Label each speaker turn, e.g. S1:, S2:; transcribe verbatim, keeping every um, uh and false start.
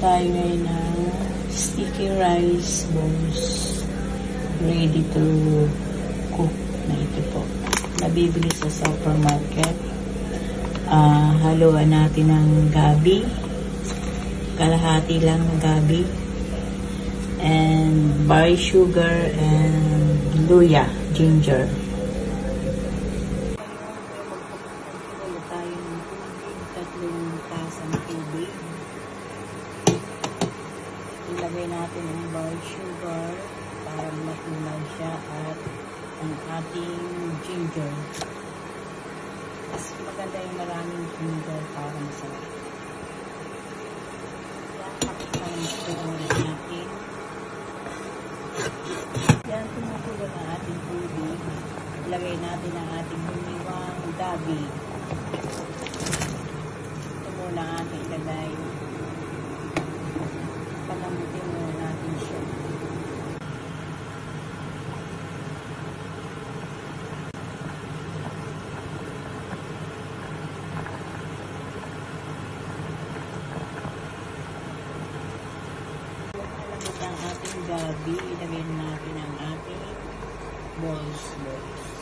S1: tayo ngayon ng sticky rice balls. Ready to cook na ito po. Nabibili sa supermarket. Uh, haluan natin ng gabi. Kalahati lang ng gabi. And bar sugar and luya, ginger. Tatlong tasang tubig. Ilagay natin ang bar sugar para matunaw siya at ang ating ginger. Mas maganda yung maraming ginger para masarap. Yan, natin. Yan, tumutulo ang ating tubig. Ilagay natin ang ating hiniwang gabi. Ito muna ating ilagay. Palamutin muna natin siya. Palamut ang ating gabi. Ilagay natin ang ating balls balls.